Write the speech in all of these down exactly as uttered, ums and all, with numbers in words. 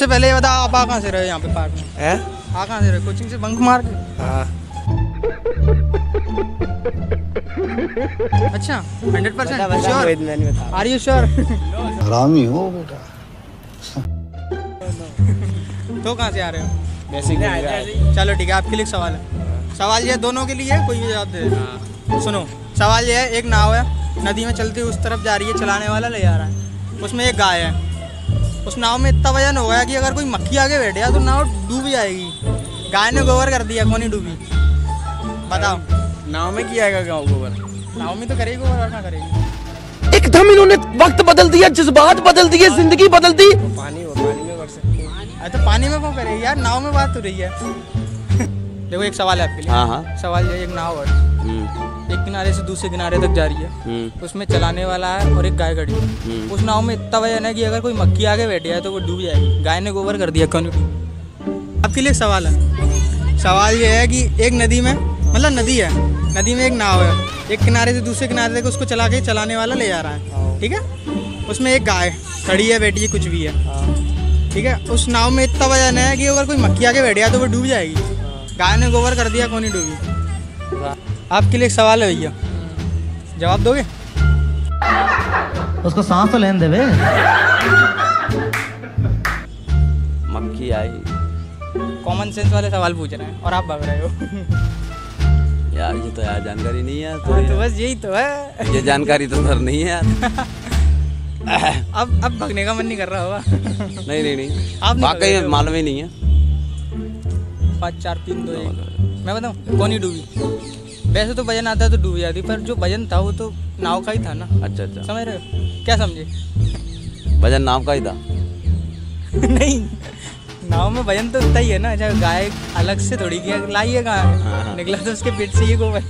सबसे पहले ये बताओ, आप आ कहाँ से रहे हो यहाँ पे पार्क में? हैं? आ कहाँ से रहे? कोचिंग से बंक मार के? हाँ। अच्छा, हंड्रेड परसेंट बता, श्योर? वेद मैंने बताया। Are you sure? हरामी हो बेटा। तो कहाँ से आ रहे हो? वैसे ही आया था। चलो ठीक है, आपके लिए एक सवाल है। सवाल ये है, दोनों के लिए है, कोई भी जवाब दे दे। सुनो, सवाल ये है, एक नाव है, नदी में चलती हुई उस तरफ जा रही है, चलाने वाला ले जा रहा है, उसमें एक गाय है। उस नाव में इतना वजन हो गया कि अगर कोई मक्खी आगे बैठ गया तो नाव डूब जाएगी। गाय ने गोबर कर दिया, कौन ही डूबी? बताओ। नाव में किया है गाँव गोबर? नाव में तो करेगी गोबर, और क्या करेगी? एकदम इन्होंने वक्त बदल दिया, जज्बात बदल दिए, जिंदगी बदल दी। पानी वो पानी में कर सकते हैं। अरे तो पानी में कौन करेगी यार, नाव में बात हो रही है। देखो एक सवाल है आपके लिए। हाँ हाँ। सवाल ये, एक नाव है, एक किनारे से दूसरे किनारे तक जा रही है, उसमें चलाने वाला है और एक गाय खड़ी है। उस नाव में इतना वजन है कि अगर कोई मक्खी आगे बैठ जाए तो वो डूब जाएगी। गाय ने गोबर कर दिया, कौन डूबी? आपके लिए सवाल है। सवाल ये है कि एक नदी में, मतलब नदी है, नदी में एक नाव है, एक किनारे से दूसरे किनारे तक उसको चला के चलाने वाला ले जा रहा है, ठीक है? उसमें एक गाय खड़ी है, बैठी है, कुछ भी है, ठीक है? उस नाव में इतना वजन है कि अगर कोई मक्खी आगे बैठ जाए तो वो डूब जाएगी। गाय ने गोबर कर दिया, कौन ही डूबी? आपके लिए एक सवाल है भैया, जवाब दोगे? उसको सांस तो लेने देवे। मक्खी आई। कॉमन सेंस वाले सवाल पूछ रहे हैं और आप भाग रहे हो। यार ये तो यार जानकारी नहीं है यार। तो, हाँ, तो यार। बस यही तो है। ये जानकारी तो सर नहीं है यार। अब अब भागने का मन नहीं कर रहा होगा। नहीं नहीं नहीं, आप नहीं वाकई भाग में मालूम ही नहीं है। पाँच चार तीन दो एक, मैं बताऊँ कौन ही डूबी? वैसे तो वजन आता है तो डूब जाती, पर जो वजन था वो तो नाव का ही था ना। अच्छा अच्छा, समझ रहे हो? क्या समझे? वजन नाव का ही था। नहीं, नाव में वजन तो उतना ही है ना। चाहे गाय अलग से थोड़ी किया लाइए, कहाँ निकला तो उसके पेट से ये गोबर।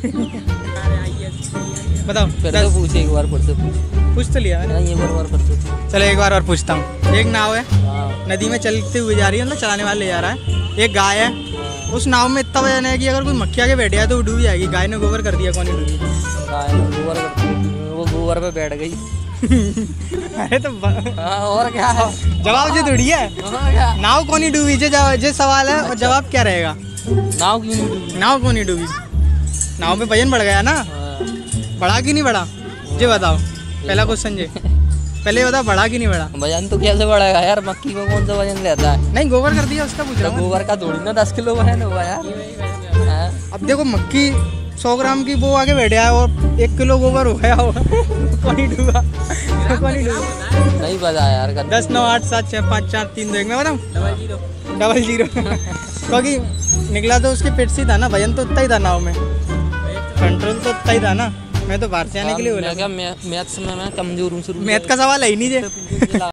बताओ। फिर तो पूछे एक बार, फिर से पूछ पूछ तो लिया मैंने। ये बार बार फिर से। चलो एक बार और पूछता हूँ। एक नाव है, नदी में चलते हुए जा रही है, मतलब चलाने वाला ले जा रहा है, एक गाय है। उस नाव में इतना वजन है कि अगर कोई मक्खी आगे बैठ जाए तो वो डूब जाएगी। गाय ने गोबर कर दिया, कौन ही डूबी? गाय ने गोबर कर, वो गोबर पे बैठ गई। अरे तो हाँ, और क्या है? जवाब जो थोड़ी है। नाव कौन ही डूबी? जे जे सवाल है और जवाब क्या रहेगा? नाव क्यों नहीं डूबी? नाव कौन ही डूबी? नाव में वजन बढ़ गया ना। बढ़ा कि नहीं बढ़ा? ये बताओ, पहला क्वेश्चन जी। पहले बताओ, बढ़ा कि नहीं बढ़ा? वजन तो कैसे बढ़ेगा यार, मक्खी में कौन सा वजन रहता है? नहीं, गोबर कर दिया उसका पूछ रहा तो हूँ। गोबर का थोड़ी ना दस किलो वजन होगा यार। हाँ? अब देखो, मक्खी सौ ग्राम की वो आगे बैठ है और एक किलो गोबर हो गया होगा। कौन ही डूबा? कौन ही डूबा? नहीं पता यार। दस नौ आठ सात छः पाँच चार तीन दो एक, मैं बताऊँ? डबल जीरो डबल जीरो क्योंकि निकला तो उसके पेट से था ना, वजन तो उतना ही था नाव में, कंट्रोल तो उतना ही था ना। मैं तो बाहर से आने के लिए बोला। मैं क्या मैथ्स में मैं कमजोर हूँ शुरू से। मैथ का सवाल है ही नहीं।